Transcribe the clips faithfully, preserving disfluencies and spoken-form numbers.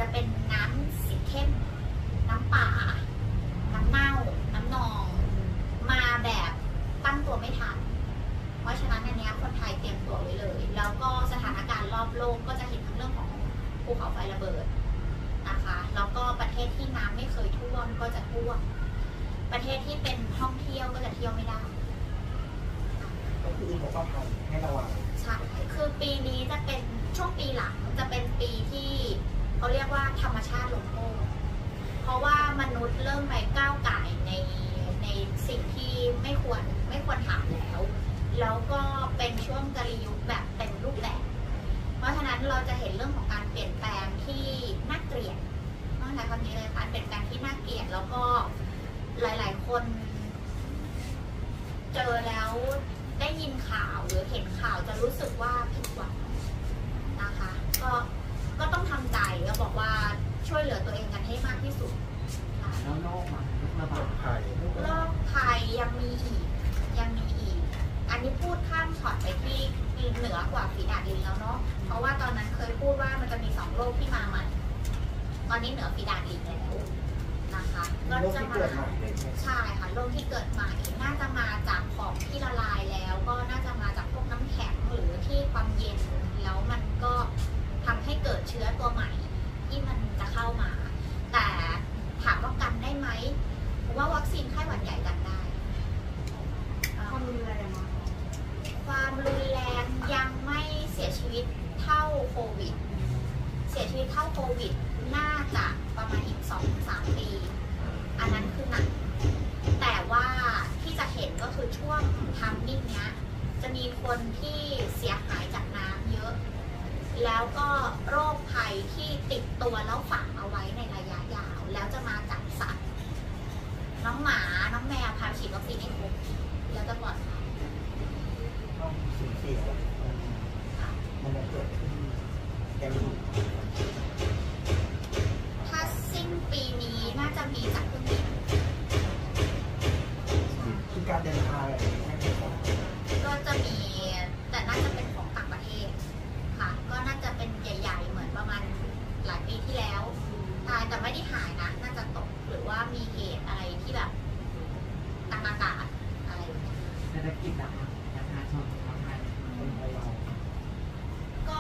จะเป็นน้ำสีเข้มน้ำป่าน้ำเน่าน้ำนองมาแบบตั้งตัวไม่ทันเพราะฉะนั้นอันนี้คนไทยเตรียมตัวไว้เลยแล้วก็สถานการณ์รอบโลกก็จะเห็นทั้งเรื่องของภูเขาไฟระเบิดนะคะแล้วก็ประเทศที่น้ำไม่เคยท่วมก็จะท่วมประเทศที่เป็นท่องเที่ยวก็จะเที่ยวไม่ได้ก็คืออุปสรรคให้ระวังใช่คือปีนี้จะเป็นช่วงปีหลังจะเป็นปีที่เขาเรียกว่าธรรมชาติลงโทษเพราะว่ามนุษย์เริ่มไปก้าวไก่ในในสิ่งที่ไม่ควรไม่ควรทำแล้วแล้วก็เป็นช่วงกลยุทธ์แบบเต็มรูปแบบเพราะฉะนั้นเราจะเห็นเรื่องของการเปลี่ยนแปลงที่น่าเกลียดต้องใช้คำนี้เลยการเปลี่ยนแปลงที่น่าเกลียดแล้วก็หลายๆคนเจอแล้วได้ยินข่าวหรือเห็นข่าวจะรู้สึกว่าผิดหวังนะคะก็ก็ต้องทำใจแล้วบอกว่าช่วยเหลือตัวเองกันให้มากที่สุดแล้วโรคมันระบาดไทยโรคภัยยังมีอีกยังมีอีกอันนี้พูดข้ามช็อตไปที่เหนือกว่าฝีดาดลิงแล้วเนาะเพราะว่าตอนนั้นเคยพูดว่ามันจะมีสองโรคที่มาใหม่ตอนนี้เหนือฝีดาดลิงแล้วนะคะก็จะมาใช่ค่ะโรคที่เกิดใหม่น่าจะมาจากของที่ละลายแล้วก็น่าจะมาจากพวกน้ำแข็งหรือที่ความเย็นแล้วมันก็ทำให้เกิดเชื้อตัวใหม่ที่มันจะเข้ามาแต่ถามว่ากันได้ไหมเพราะว่าวัคซีนไข้หวัดใหญ่กันได้ความรุนแรงความรุนแรงยังไม่เสียชีวิตเท่าโควิดเสียชีวิตเท่าโควิดน่าจะประมาณอีก สองถึงสาม ปีอันนั้นคือหนักแต่ว่าที่จะเห็นก็คือช่วงทัมมิ่งเนี้ยจะมีคนที่เสียหายจากน้ำเยอะแล้วก็โรคภัยที่ติดตัวแล้วฝังเอาไว้ในระยะยาวแล้วจะมาจากสัตว์น้องหมาน้องแมวพาฉีดวัคซีนให้ครบแล้วจะปลอดภัยต้องสูญเสียมันจะเกิดขึ้นแค่นี้ถ้าสิ้นปีนี้น่าจะมีจากเครื่องบินคือการเดินทางอะไรอย่างเงี้ยก็จะมีแต่น่าจะเป็นของต่างประเทศค่ะก็น่าจะเป็นใหญ่ๆเหมือนประมาณหลายปีที่แล้วแต่ไม่ได้หายนะน่าจะตกหรือว่ามีเหตุอะไรที่แบบทางอากาศอะไรเศรษฐกิจอะประชาชนทำไงคนไทยเราก็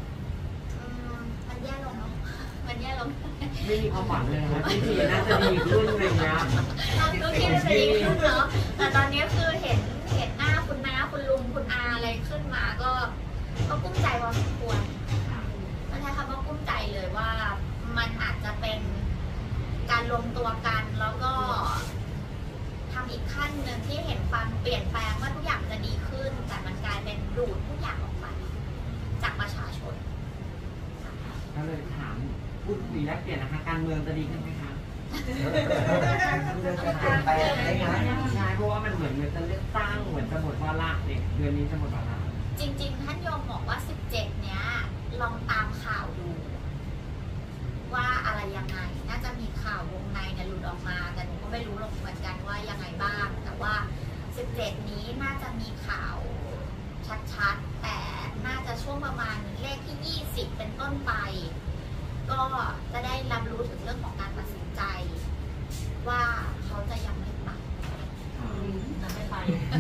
มันแย่ลงเนาะมันแย่ลงไม่มีความหวังเลยนะที่น่าจะดีขึ้นเลยนะก็คิดว่าจะดีขึ้นเนาะแต่ตอนนี้คือเห็นเห็นหน้าคุณน้าคุณลุงคุณอาอะไรขึ้นมาก็ก็กุ้มใจพอสมควรมันใช้คำว่ากุ้มใจเลยว่ามันอาจจะเป็นการรวมตัวกันแล้วก็ทำอีกขั้นหนึ่งที่เห็นความเปลี่ยนแปลงว่าทุกอย่างจะดีขึ้นแต่มันกลายเป็นดูดทุกอย่างออกไปจากประชาชนก็เลยถามพูดคุยแลกเปลี่ยนนะคะการเมืองจะดีขึ้นไหมคะเรื่องการเปลี่ยนแปลงได้ไหมใช่เพราะว่ามันเหมือนมันจะเลือกตั้งเหมือนจะหมดวาระเนี่ยเดือนนี้จะหมดวาระจริงๆท่านโยมบอกว่าสิบเจ็ดเนี้ยลองตามข่าวดูว่าอะไรยังไงน่าจะมีข่าววงในเนี่ยหลุดออกมาแต่หนูก็ไม่รู้หรอกเหมือนกันว่ายังไงบ้างแต่ว่าสิบเจ็ดนี้น่าจะมีข่าวชัดๆแต่น่าจะช่วงประมาณเลขที่ยี่สิบเป็นต้นไปก็จะได้รับรู้ถึงเรื่องของการตัดสินใจว่าเขาจะยังไม่ไปยังไม่ไป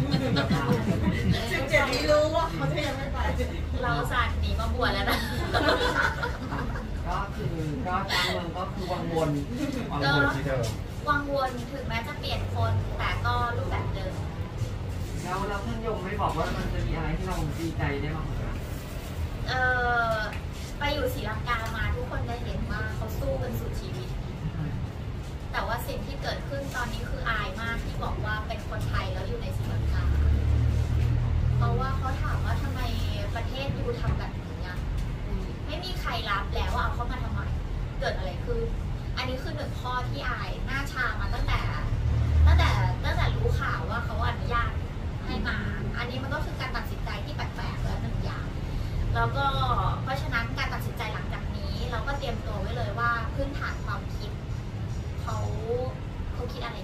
สิบเจ็ดนี้รู้ว่าเขาจะยังไม่ไปเราศาสตร์หนีมาบวชแล้วนะก็คือก็การเมืองก็คือวังวนวังวนที่เดิมวังวนถึงแม้จะเปลี่ยนคนแต่ก็รูปแบบเดิมแล้วเราท่านยมไม่บอกว่ามันจะมีอะไรที่เราดีใจได้บ้างไหมเออไปอยู่ศรีลังกามาทุกคนได้เห็นว่าเขาสู้กันสุดชีวิตแต่ว่าสิ่งที่เกิดขึ้นตอนนี้คืออายมากที่บอกว่าเป็นคนไทยแล้วอยู่ในศรีลังกาเพราะว่าเขาถามว่าทำไมประเทศยูทำแบบนี้ไม่มีใครรับแล้วเอาเขามาทำไมเกิดอะไรขึ้นอันนี้คือหนึ่งข้อที่อายหน้าชามาตั้งแต่ตั้งแต่ตั้งแต่รู้ข่าวว่าเขาอนุญาตให้มาอันนี้มันก็คือการตัดสินใจที่แปลกๆแล้วหนึ่งอย่างแล้วก็เพราะฉะนั้นการตัดสินใจหลังจากนี้เราก็เตรียมตัวไว้เลยว่าพื้นฐานความคิดเขาเขาคิดอะไร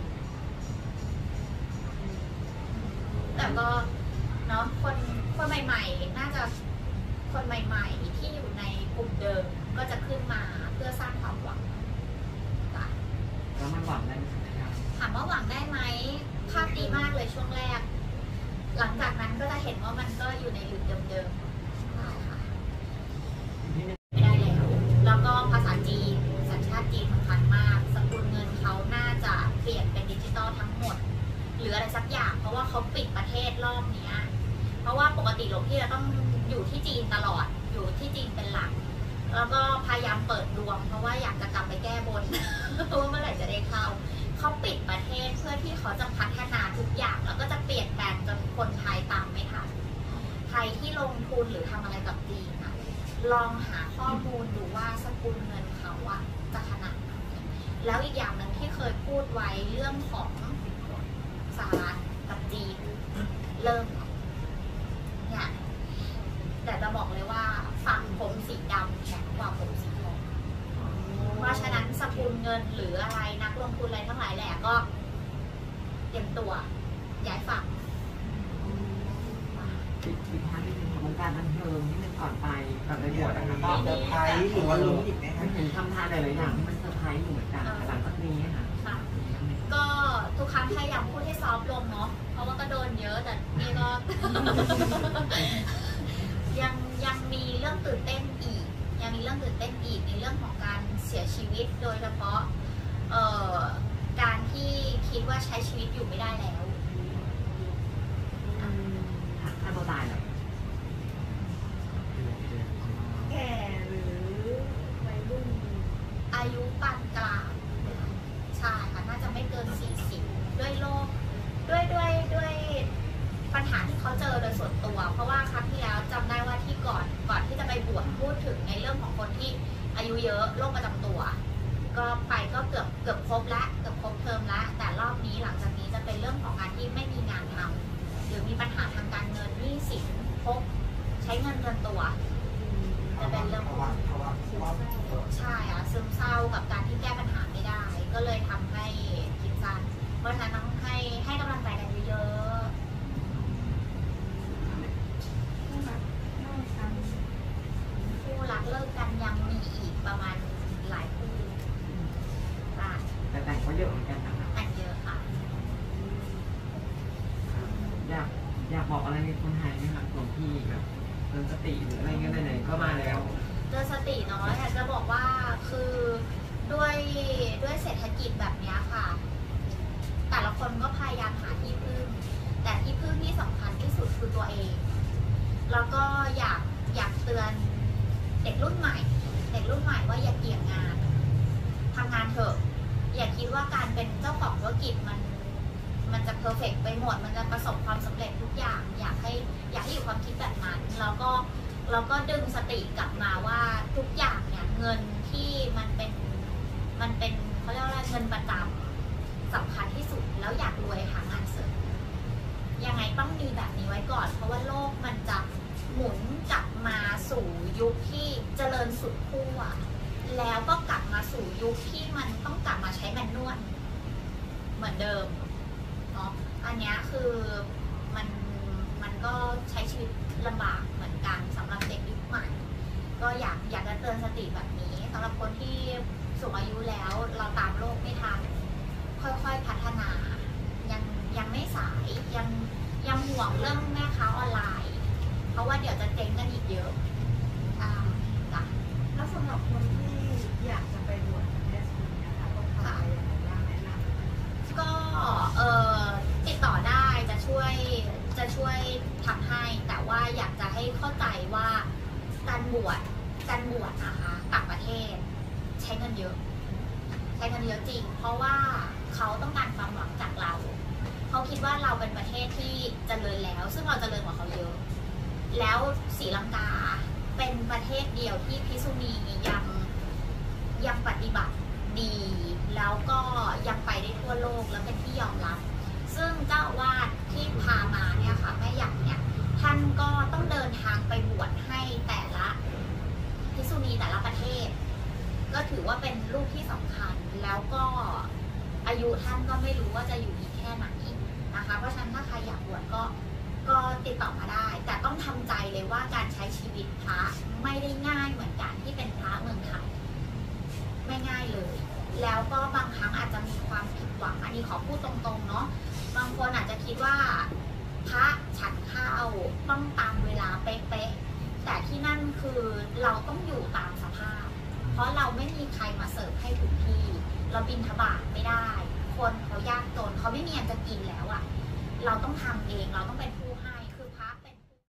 แต่ก็เนาะคนคนใหม่ๆน่าจะคนใหม่ๆที่อยู่ในกลุ่มเดิมก็จะขึ้นมาเพื่อพื่อสร้างความหวังค่ะแล้วมันหวังได้ไหมครับถามว่าหวังได้ไหมภาพดีมากเลยช่วงแรก หลังจากนั้นก็จะเห็นว่ามันก็อยู่ในหลุมเดิมๆใช่ค่ะไม่ได้แล้ว แล้วก็ภาษาจีนสัญชาติจีนสำคัญมากสกุลเงินเขาน่าจะเปลี่ยนเป็นดิจิตอลทั้งหมดหรืออะไรสักอย่างเพราะว่าเขาปิดประเทศรอบนี้เพราะว่าปกติหลวงพี่เราต้องอยู่ที่จีนตลอดอยู่ที่จีนเป็นหลักแล้วก็พยายามเปิดดวงเพราะว่าอยากจะกลับไปแก้บน ว่าเมื่อไหร่จะได้เข้าเขาปิดประเทศเพื่อที่เขาจะพัฒนาทุกอย่างแล้วก็จะเปลี่ยนแปลงจนคนไทยตามไม่ทันใครที่ลงทุนหรือทำอะไรกับจีนนะลองหาข้อมูลดูว่าสกุลเงินเขาอะจะขนาดไหนแล้วอีกอย่างหนึ่งที่เคยพูดไว้เรื่องของสหรัฐกับจีนเริ่มเนี่ยแต่จะบอกเลยว่าฝั่งผมสีดำแข็งกว่าผมสีทองเพราะฉะนั้นสกุลเงินหรืออะไรนักลงทุนอะไรทั้งหลายแหละก็เตรียมตัวย้ายฝั่งปิดปิดท้ายนิดนึงของวงการบันเทิงนิดนึงก่อนไปก่อนไปบวชนะคะก็เซอร์ไพรส์หรือว่าลุ้นอีกไหมคะเห็นทำทานหลายๆอย่างที่มันเซอร์ไพรส์อยู่เหมือนกันหลังจากนี้ค่ะค่ะก็ทุกครั้งพยายามพูดให้ซอฟต์ลงเนาะเพราะว่าก็โดนเยอะแต่นี่ก็ ยังยังมีเรื่องตื่นเต้นอีกยังมีเรื่องตื่นเต้นอีกในเรื่องของการเสียชีวิตโดยเฉพาะเอ่อการที่คิดว่าใช้ชีวิตอยู่ไม่ได้แล้วฆ่าตัวตายเหรอแก่หรือวัยรุ่นอายุปานกลางใช่ค่ะน่าจะไม่เกินสี่สิบด้วยโรคด้วยด้วยด้วยปัญหาที่เขาเจอโดยส่วนตัวเพราะว่าครั้งที่แล้วจำได้ว่าที่ก่อนก่อนที่จะไปบวชพูดถึงในเรื่องของคนที่อายุเยอะโรคประจำตัวก็ไปก็เกือบเกือบครบละเกือบครบเทอมละแต่รอบนี้หลังจากนี้จะเป็นเรื่องของการที่ไม่มีงานทำหรือมีปัญหาทางการเงินหนี้สินพกใช้เงินเกินตัวจะเป็นเรื่องของใช่อะซึมเศร้ากับการที่แก้ปัญหาไม่ได้ก็เลยทำให้คิดสั้นเพราะฉะนั้นต้องให้ให้กำลังใจกันเยอะคู่รักเลิกกันยังมีอีกประมาณหลายคู่ค่ะแต่แต่งก็เยอะเหมือนกันนะคะแต่งเยอะค่ะอยากอยากบอกอะไรในคนไทยไหมคะหลวงพี่แบบเตือนสติหรืออะไรเงี้ยไหนๆก็มาแล้วเตือนสติเนาะอยากจะบอกว่าคือด้วยด้วยเศรษฐกิจแบบนี้ค่ะ แต่ละคนก็พยายามหาที่พึ่งแต่ที่พึ่งที่สำคัญที่สุดคือตัวเอง แล้วก็อยากอยากเตือนเด็กรุ่นใหม่ เด็กรุ่นใหม่ว่าอย่าเกี่ยงงานทำงานเถอะอย่าคิดว่าการเป็นเจ้าของธุรกิจมันมันจะเพอร์เฟกต์ไปหมดมันจะประสบความสำเร็จทุกอย่างอยากให้อยากให้อยู่ความคิดแบบนั้นแล้วก็แล้วก็ดึงสติกลับมาว่าทุกอย่างเนี่ยเงินที่มันเป็นมันเป็นเขาเรียกว่าเงินประจำสำคัญที่สุดแล้วอยากรวยหางานเสริมยังไงต้องมีแบบนี้ไว้ก่อนเพราะว่าโลกมันจะหมุนกลับมาสู่ยุคที่เจริญสุดขั้วแล้วก็กลับมาสู่ยุคที่มันต้องกลับมาใช้แมนนวลเหมือนเดิมเนาะอันนี้คือมันมันก็ใช้ชีวิตลำบากเหมือนกันสำหรับเด็กยุคใหม่ก็อยากอยากจะเตือนสติแบบนี้สำหรับคนที่สูงอายุแล้วเราตามโลกไม่ทันค่อยๆพัฒนายังยังไม่สายยังยังห่วงเรื่องแม่ค้าออนไลน์เพราะว่าเดี๋ยวจะเจ๊งกันอีกเยอะอ่าจ้ะแล้วสำหรับคนที่อยากจะไปบวชประเทศจีนนะคะต้องทำอะไรอย่างไรบ้างแนะนำก็เออติดต่อได้จะช่วยจะช่วยทำให้แต่ว่าอยากจะให้เข้าใจว่าการบวชการบวชนะคะต่างประเทศใช้เงินเยอะใช้เงินเยอะจริงเพราะว่าเขาต้องการความหวังจากเราเขาคิดว่าเราเป็นประเทศที่เจริญแล้วซึ่งเราเจริญกว่าเขาเยอะแล้วศรีลังกาเป็นประเทศเดียวที่ภิกษุณียังยังปฏิบัติดีแล้วก็ยังไปได้ทั่วโลกแล้วเป็นที่ยอมรับซึ่งเจ้าอาวาสที่พามาเนี่ยค่ะแม่หยักเนี่ยท่านก็ต้องเดินทางไปบวชให้แต่ละภิกษุณีแต่ละประเทศก็ถือว่าเป็นลูกที่สำคัญแล้วก็อายุท่านก็ไม่รู้ว่าจะอยู่อีกแค่ไหนนะคะเพราะฉะนั้นถ้าใครอยากบวชก็ก็ติดต่อมาได้แต่ต้องทำใจเลยว่าการใช้ชีวิตพระไม่ได้ง่ายเหมือนกันที่เป็นพระเมืองไทยไม่ง่ายเลย แล้วก็บางครั้งอาจจะมีความผิดหวังอันนี้ขอพูดตรงๆเนาะบางคนอาจจะคิดว่าพระฉันข้าวต้องตามเวลาเป๊ะๆแต่ที่นั่นคือเราต้องอยู่ตามสภาพเพราะเราไม่มีใครมาเสิร์ฟให้ถึงที่เราบิณฑบาตไม่ได้คนเขายากจนเขาไม่มีอันจะกินแล้วอะเราต้องทำเองเราต้องเป็นผู้